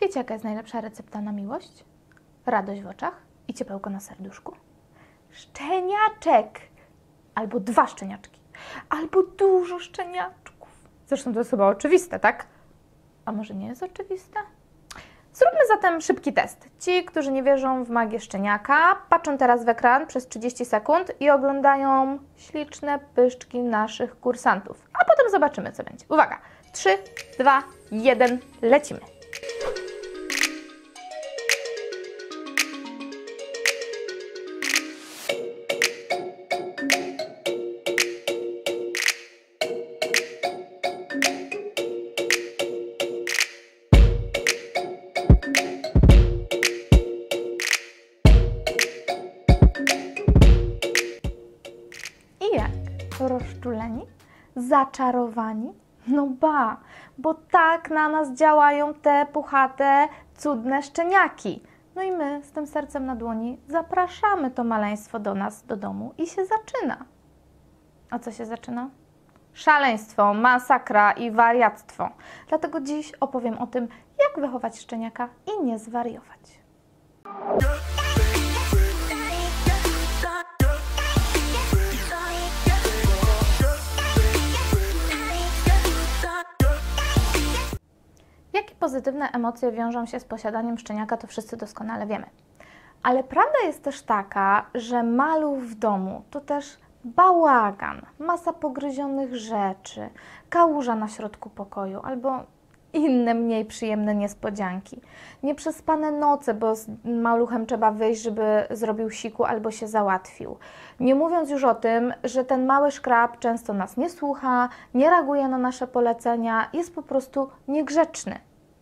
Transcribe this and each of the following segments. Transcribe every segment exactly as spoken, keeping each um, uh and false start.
Wiecie, jaka jest najlepsza recepta na miłość? Radość w oczach i ciepełko na serduszku. Szczeniaczek! Albo dwa szczeniaczki. Albo dużo szczeniaczków. Zresztą to jest chyba oczywiste, tak? A może nie jest oczywiste? Zróbmy zatem szybki test. Ci, którzy nie wierzą w magię szczeniaka, patrzą teraz w ekran przez trzydzieści sekund i oglądają śliczne pyszczki naszych kursantów. A potem zobaczymy, co będzie. Uwaga! trzy, dwa, jeden, lecimy! I jak? Rozczuleni? Zaczarowani? No ba, bo tak na nas działają te puchate, cudne szczeniaki. No i my z tym sercem na dłoni zapraszamy to maleństwo do nas, do domu i się zaczyna. A co się zaczyna? Szaleństwo, masakra i wariactwo. Dlatego dziś opowiem o tym, jak wychować szczeniaka i nie zwariować. Jakie pozytywne emocje wiążą się z posiadaniem szczeniaka, to wszyscy doskonale wiemy. Ale prawda jest też taka, że maluch w domu to też bałagan, masa pogryzionych rzeczy, kałuża na środku pokoju albo inne mniej przyjemne niespodzianki. Nieprzespane noce, bo z maluchem trzeba wyjść, żeby zrobił siku albo się załatwił. Nie mówiąc już o tym, że ten mały szkrab często nas nie słucha, nie reaguje na nasze polecenia, jest po prostu niegrzeczny.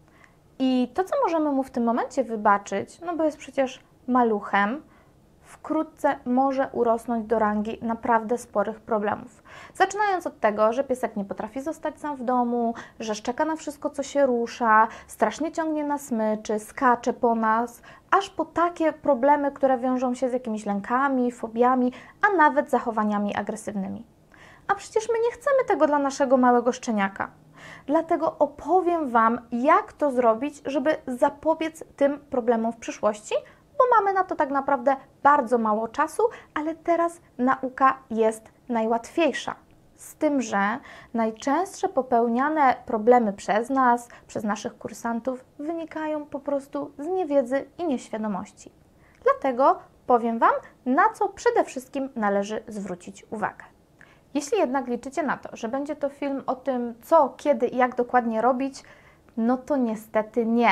I to, co możemy mu w tym momencie wybaczyć, no bo jest przecież maluchem, wkrótce może urosnąć do rangi naprawdę sporych problemów. Zaczynając od tego, że piesek nie potrafi zostać sam w domu, że szczeka na wszystko, co się rusza, strasznie ciągnie na smyczy, skacze po nas, aż po takie problemy, które wiążą się z jakimiś lękami, fobiami, a nawet zachowaniami agresywnymi. A przecież my nie chcemy tego dla naszego małego szczeniaka. Dlatego opowiem Wam, jak to zrobić, żeby zapobiec tym problemom w przyszłości, bo mamy na to tak naprawdę bardzo mało czasu, ale teraz nauka jest najłatwiejsza. Z tym, że najczęstsze popełniane problemy przez nas, przez naszych kursantów wynikają po prostu z niewiedzy i nieświadomości. Dlatego powiem Wam, na co przede wszystkim należy zwrócić uwagę. Jeśli jednak liczycie na to, że będzie to film o tym, co, kiedy i jak dokładnie robić, no to niestety nie,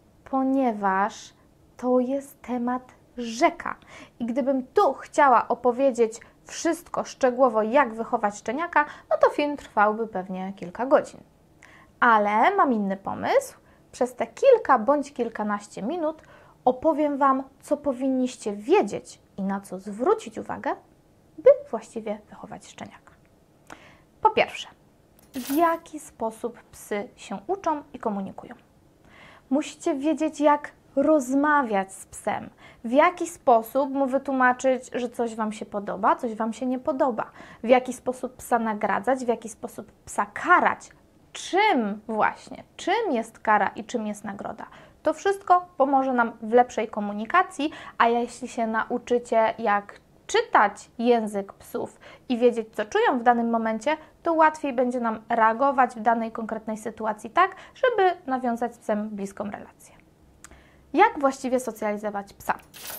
ponieważ to jest temat rzeka. I gdybym tu chciała opowiedzieć wszystko szczegółowo, jak wychować szczeniaka, no to film trwałby pewnie kilka godzin. Ale mam inny pomysł. Przez te kilka bądź kilkanaście minut opowiem Wam, co powinniście wiedzieć i na co zwrócić uwagę, by właściwie wychować szczeniaka. Po pierwsze, w jaki sposób psy się uczą i komunikują. Musicie wiedzieć, jak rozmawiać z psem, w jaki sposób mu wytłumaczyć, że coś Wam się podoba, coś Wam się nie podoba, w jaki sposób psa nagradzać, w jaki sposób psa karać, czym właśnie, czym jest kara i czym jest nagroda. To wszystko pomoże nam w lepszej komunikacji, a jeśli się nauczycie, jak czytać język psów i wiedzieć, co czują w danym momencie, to łatwiej będzie nam reagować w danej konkretnej sytuacji tak, żeby nawiązać z psem bliską relację. Jak właściwie socjalizować psa?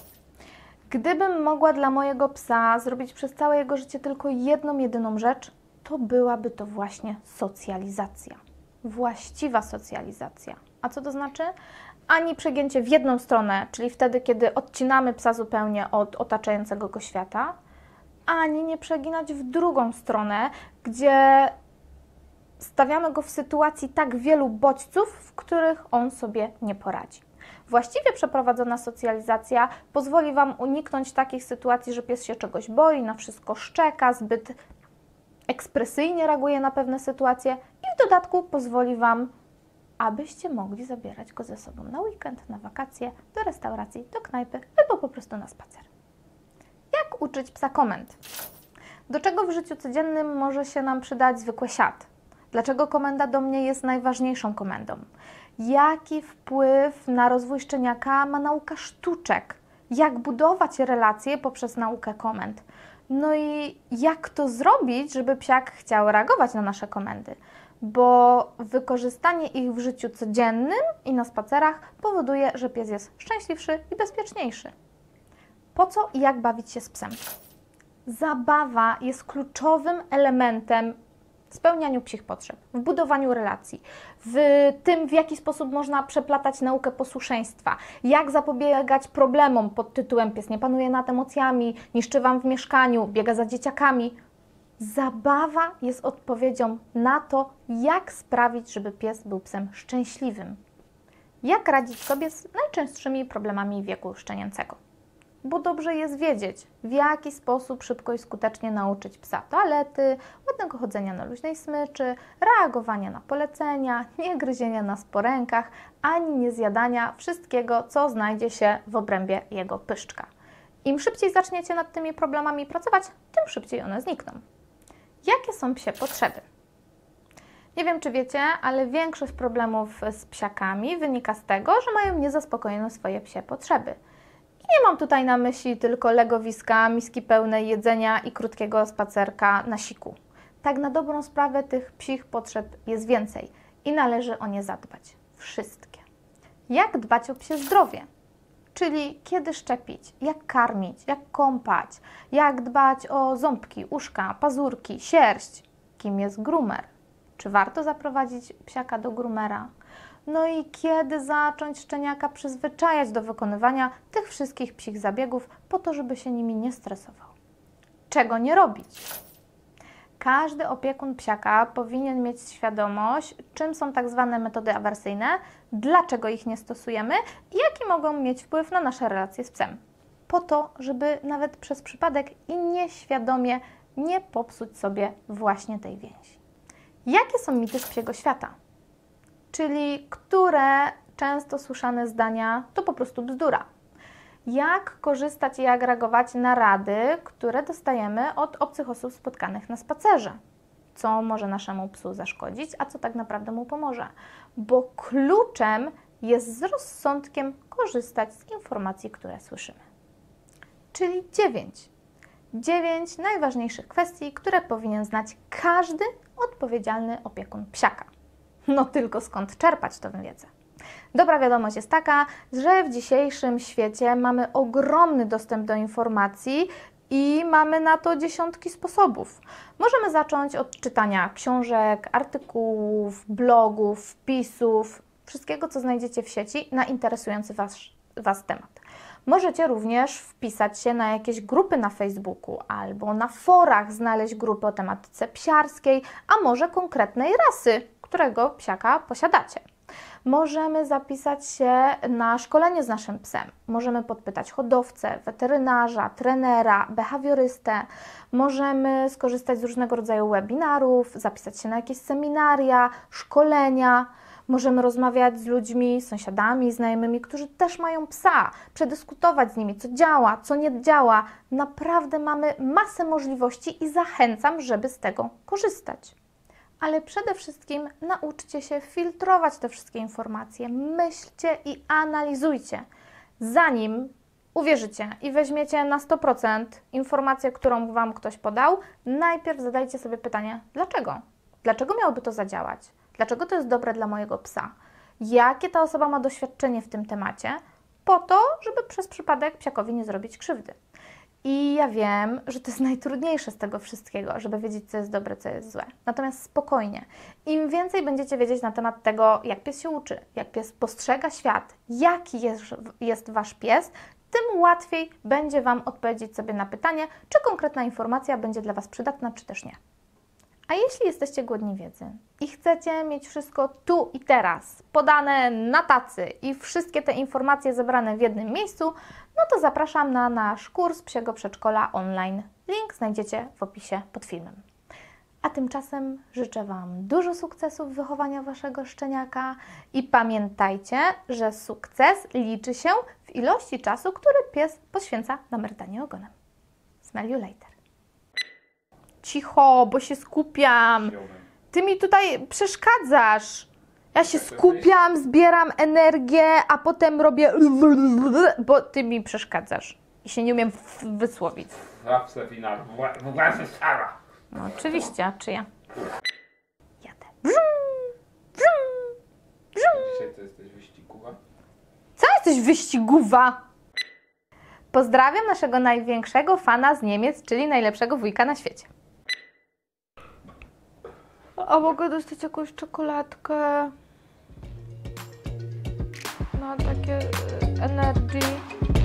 Gdybym mogła dla mojego psa zrobić przez całe jego życie tylko jedną, jedyną rzecz, to byłaby to właśnie socjalizacja. Właściwa socjalizacja. A co to znaczy? Ani przegięcie w jedną stronę, czyli wtedy, kiedy odcinamy psa zupełnie od otaczającego go świata, ani nie przeginać w drugą stronę, gdzie stawiamy go w sytuacji tak wielu bodźców, w których on sobie nie poradzi. Właściwie przeprowadzona socjalizacja pozwoli Wam uniknąć takich sytuacji, że pies się czegoś boi, na wszystko szczeka, zbyt ekspresyjnie reaguje na pewne sytuacje i w dodatku pozwoli Wam, abyście mogli zabierać go ze sobą na weekend, na wakacje, do restauracji, do knajpy albo po prostu na spacer. Jak uczyć psa komend? Do czego w życiu codziennym może się nam przydać zwykły siad? Dlaczego komenda do mnie jest najważniejszą komendą? jaki wpływ na rozwój szczeniaka ma nauka sztuczek, jak budować relacje poprzez naukę komend. No i jak to zrobić, żeby psiak chciał reagować na nasze komendy, bo wykorzystanie ich w życiu codziennym i na spacerach powoduje, że pies jest szczęśliwszy i bezpieczniejszy. Po co i jak bawić się z psem? Zabawa jest kluczowym elementem w spełnianiu psich potrzeb, w budowaniu relacji, w tym, w jaki sposób można przeplatać naukę posłuszeństwa, jak zapobiegać problemom pod tytułem pies nie panuje nad emocjami, niszczy Wam w mieszkaniu, biega za dzieciakami. Zabawa jest odpowiedzią na to, jak sprawić, żeby pies był psem szczęśliwym. Jak radzić sobie z najczęstszymi problemami wieku szczenięcego. Bo dobrze jest wiedzieć, w jaki sposób szybko i skutecznie nauczyć psa toalety, ładnego chodzenia na luźnej smyczy, reagowania na polecenia, nie gryzienia na sporękach, ani nie zjadania wszystkiego, co znajdzie się w obrębie jego pyszczka. Im szybciej zaczniecie nad tymi problemami pracować, tym szybciej one znikną. Jakie są psie potrzeby? Nie wiem, czy wiecie, ale większość problemów z psiakami wynika z tego, że mają niezaspokojone swoje psie potrzeby. I nie mam tutaj na myśli tylko legowiska, miski pełne jedzenia i krótkiego spacerka na siku. Tak na dobrą sprawę tych psich potrzeb jest więcej i należy o nie zadbać. Wszystkie. Jak dbać o psie zdrowie? Czyli kiedy szczepić, jak karmić, jak kąpać, jak dbać o ząbki, uszka, pazurki, sierść. Kim jest groomer? Czy warto zaprowadzić psiaka do groomera? No i kiedy zacząć szczeniaka przyzwyczajać do wykonywania tych wszystkich psich zabiegów po to, żeby się nimi nie stresował. Czego nie robić? Każdy opiekun psiaka powinien mieć świadomość, czym są tak zwane metody awersyjne, dlaczego ich nie stosujemy i jaki mogą mieć wpływ na nasze relacje z psem. Po to, żeby nawet przez przypadek i nieświadomie nie popsuć sobie właśnie tej więzi. Jakie są mity z psiego świata? Czyli które często słyszane zdania to po prostu bzdura. Jak korzystać i jak reagować na rady, które dostajemy od obcych osób spotkanych na spacerze. Co może naszemu psu zaszkodzić, a co tak naprawdę mu pomoże. Bo kluczem jest z rozsądkiem korzystać z informacji, które słyszymy. Czyli dziewięć. Dziewięć najważniejszych kwestii, które powinien znać każdy odpowiedzialny opiekun psiaka. No tylko skąd czerpać tę wiedzę? Dobra wiadomość jest taka, że w dzisiejszym świecie mamy ogromny dostęp do informacji i mamy na to dziesiątki sposobów. Możemy zacząć od czytania książek, artykułów, blogów, wpisów, wszystkiego, co znajdziecie w sieci na interesujący Was, was temat. Możecie również wpisać się na jakieś grupy na Facebooku albo na forach znaleźć grupy o tematyce psiarskiej, a może konkretnej rasy, którego psiaka posiadacie. Możemy zapisać się na szkolenie z naszym psem. Możemy podpytać hodowcę, weterynarza, trenera, behawiorystę. Możemy skorzystać z różnego rodzaju webinarów, zapisać się na jakieś seminaria, szkolenia. Możemy rozmawiać z ludźmi, sąsiadami, znajomymi, którzy też mają psa, przedyskutować z nimi, co działa, co nie działa. Naprawdę mamy masę możliwości i zachęcam, żeby z tego korzystać. Ale przede wszystkim nauczcie się filtrować te wszystkie informacje, myślcie i analizujcie, zanim uwierzycie i weźmiecie na sto procent informację, którą Wam ktoś podał. Najpierw zadajcie sobie pytanie, dlaczego? Dlaczego miałoby to zadziałać? Dlaczego to jest dobre dla mojego psa? Jakie ta osoba ma doświadczenie w tym temacie? Po to, żeby przez przypadek psiakowi nie zrobić krzywdy. I ja wiem, że to jest najtrudniejsze z tego wszystkiego, żeby wiedzieć, co jest dobre, co jest złe. Natomiast spokojnie, im więcej będziecie wiedzieć na temat tego, jak pies się uczy, jak pies postrzega świat, jaki jest, jest Wasz pies, tym łatwiej będzie Wam odpowiedzieć sobie na pytanie, czy konkretna informacja będzie dla Was przydatna, czy też nie. A jeśli jesteście głodni wiedzy i chcecie mieć wszystko tu i teraz, podane na tacy i wszystkie te informacje zebrane w jednym miejscu, no to zapraszam na nasz kurs Psiego Przedszkola online. Link znajdziecie w opisie pod filmem. A tymczasem życzę Wam dużo sukcesów w wychowaniu Waszego szczeniaka i pamiętajcie, że sukces liczy się w ilości czasu, który pies poświęca na merdanie ogonem. Smell you later. Cicho, bo się skupiam. Ty mi tutaj przeszkadzasz. Ja się skupiam, zbieram energię, a potem robię bo ty mi przeszkadzasz i się nie umiem wysłowić. No oczywiście, a czy ja? Jadę. Brzum, brzum, brzum. Dzisiaj to jesteś wyścigowa? Co jesteś wyścigowa? Pozdrawiam naszego największego fana z Niemiec, czyli najlepszego wujka na świecie. A mogę dostać jakąś czekoladkę? Na takie energy.